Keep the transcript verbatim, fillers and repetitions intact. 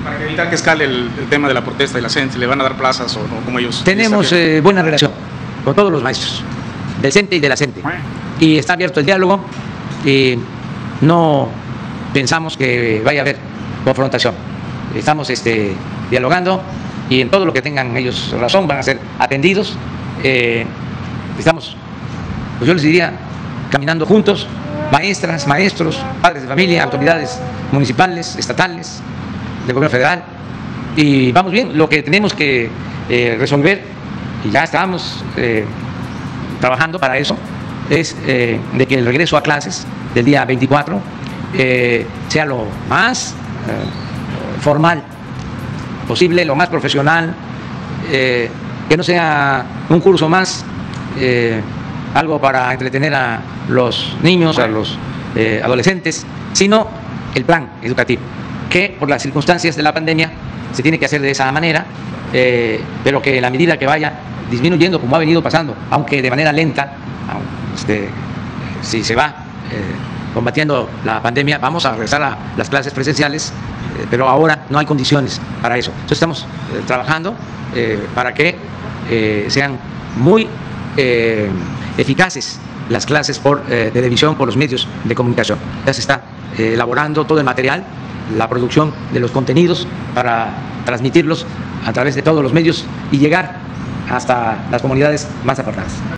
Para evitar que escale el, el tema de la protesta y la gente, ¿le van a dar plazas o no, como ellos? Tenemos eh, buena relación con todos los maestros, del CENTE y de la CENTE, y está abierto el diálogo y no pensamos que vaya a haber confrontación. Estamos este, dialogando y en todo lo que tengan ellos razón van a ser atendidos. Eh, estamos, pues yo les diría, caminando juntos, maestras, maestros, padres de familia, autoridades municipales, estatales, del gobierno federal, y vamos bien. Lo que tenemos que eh, resolver, y ya estamos eh, trabajando para eso, es eh, de que el regreso a clases del día veinticuatro eh, sea lo más eh, formal posible, lo más profesional, eh, que no sea un curso más, eh, algo para entretener a los niños, a los eh, adolescentes, sino el plan educativo, que por las circunstancias de la pandemia se tiene que hacer de esa manera, eh, pero que en la medida que vaya disminuyendo, como ha venido pasando, aunque de manera lenta, este, si se va eh, combatiendo la pandemia, vamos a regresar a las clases presenciales, eh, pero ahora no hay condiciones para eso. Entonces estamos eh, trabajando eh, para que eh, sean muy eh, eficaces las clases por eh, televisión, por los medios de comunicación. Ya se está eh, elaborando todo el material, la producción de los contenidos para transmitirlos a través de todos los medios y llegar hasta las comunidades más apartadas.